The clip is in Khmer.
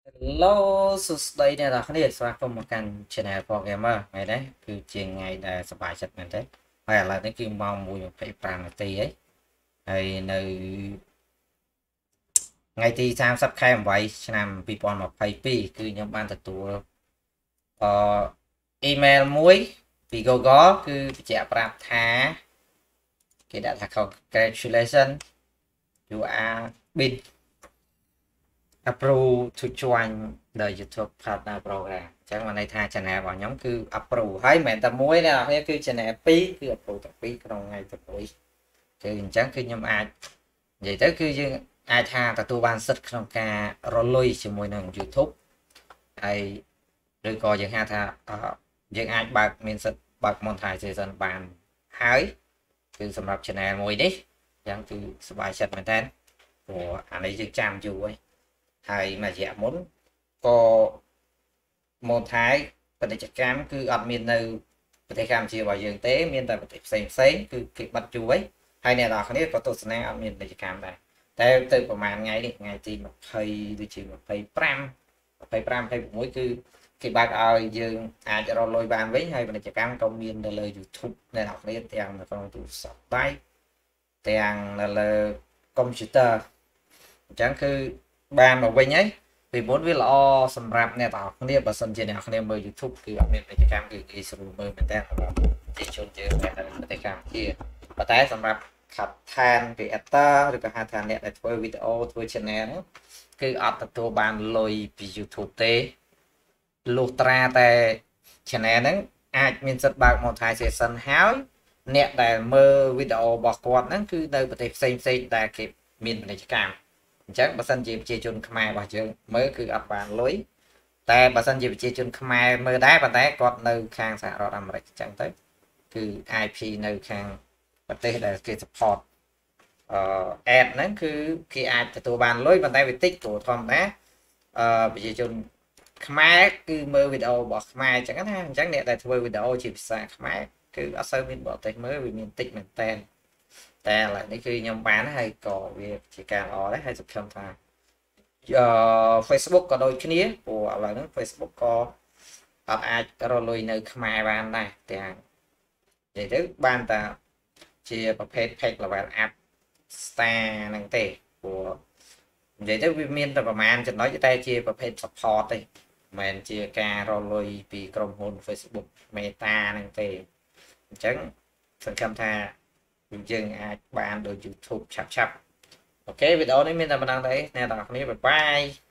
Hello សួស្តីអ្នកនរគ្នាស្វាគមន៍មកកាន់ Channel Programmer ថ្ងៃនេះគឺជាថ្ងៃដែលសប្បាយចិត្តមែនទេហើយឥឡូវនេះគឺម៉ោង 1:25 នាទីហើយនៅថ្ងៃទី30 ខែ 8 ឆ្នាំ 2022 គឺខ្ញុំបានទទួលអ៊ីមែលមួយពី Google គឺបញ្ជាក់ប្រាប់ថាគេដាក់ថា Congratulations you are been approve to join the YouTube Partner Program អញ្ចឹងមកន័យថា channel របស់ខ្ញុំគឺ approve ហើយមិនមែនតែមួយទេអ្នកនរគឺ channel 2គឺ approve តែ2ក្នុងថ្ងៃទី1គឺអញ្ចឹងគឺខ្ញុំអាចនិយាយទៅគឺយើងអាចថាទទួលបានសិទ្ធិក្នុងការរលុយជាមួយនឹង YouTube ហើយឬក៏យើងហៅថាយើងអាចបើកមានសិទ្ធិបើក monetization បានហើយគឺសម្រាប់ channel មួយនេះអញ្ចឹងគឺសប្បាយចិត្តមែនតើព្រោះអានេះយើងចាំយូរហើយមួយរយៈមុនក៏មកថៃពាណិជ្ជកម្មគឺអត់មាននៅប្រទេសកម្ពុជារបស់យើងទេមានតែប្រទេសផ្សេងគឺគេបិទយូរហើយអ្នកនរគ្នាក៏ទស្សនាអត់មានពាណិជ្ជកម្មដែរតែទៅប្រហែលថ្ងៃនេះថ្ងៃទី20ដូចជា25 26គឺគេបើកឲ្យយើងអាចរកលុយបានវិញហើយពាណិជ្ជកម្មក៏មាននៅលើ YouTube អ្នកនរគ្នាទាំងនៅក្នុងទូរស័ព្ទដៃទាំងនៅលើ computer អញ្ចឹងគឺបានមកវិញហើយពីមុនវាល្អសម្រាប់អ្នកទាំងអស់គ្នាបើសិនជាអ្នកគ្នាមើល YouTube គឺអត់មានពាណិជ្ជកម្មគឺគេស្រួលមើលមែនតើសម្រាប់ប្រជាជនយើងនៅប្រទេសកម្ពុជាប៉ុន្តែសម្រាប់ខាត់ឋាន creator ឬក៏ហៅថាអ្នកដែលធ្វើវីដេអូធ្វើ channel គឺអត់ទទួលបានលុយពី YouTube ទេលុះត្រាតែ channel ហ្នឹងអាចមានសិទ្ធិបើក monetization ហើយអ្នកដែលមើលវីដេអូរបស់គាត់ហ្នឹងគឺនៅប្រទេសផ្សេងដែលគេមានពាណិជ្ជកម្មអញ្ចឹងបើសិនជាប្រជាជនខ្មែររបស់យើងមើលគឺអត់បានលុយតែបើសិនជាប្រជាជនខ្មែរមើលដែរប៉ុន្តែគាត់នៅខាងសហរដ្ឋអាមេរិកអញ្ចឹងទៅគឺ IP នៅខាងប្រទេសដែលគេ support ad ហ្នឹងគឺគេអាចទទួលបានលុយប៉ុន្តែវាតិចព្រោះធម្មតាប្រជាជនខ្មែរគឺមើលវីដេអូរបស់ខ្មែរអញ្ចឹងណាអញ្ចឹងអ្នកដែលធ្វើវីដេអូជាភាសាខ្មែរគឺអត់សូវមានបរទេសមើលវាមានតិចមែនតើតែឥឡូវនេះគឺខ្ញុំបានហើយក៏វាជាការល្អដែរហើយសង្ឃឹមថា Facebook ក៏ដូចគ្នាព្រោះឥឡូវហ្នឹង Facebook ក៏អត់អាចរកលុយនៅខ្មែរបានដែរទាំងនិយាយទៅបានតែជាប្រភេទ page level up star ហ្នឹងទេព្រោះនិយាយទៅវាមានតែប្រហែលចំណុចតែជាប្រភេទ support ទេមិនមែនជាការរកលុយពីក្រុមហ៊ុន Facebook Meta ហ្នឹងទេអញ្ចឹងសង្ឃឹមថាយើងអាចបានដោយ YouTube ឆាប់ៗអូខេវីដេអូនេះមានតែប៉ុណ្ណឹងទេអ្នកទាំងអស់គ្នាបាយបាយ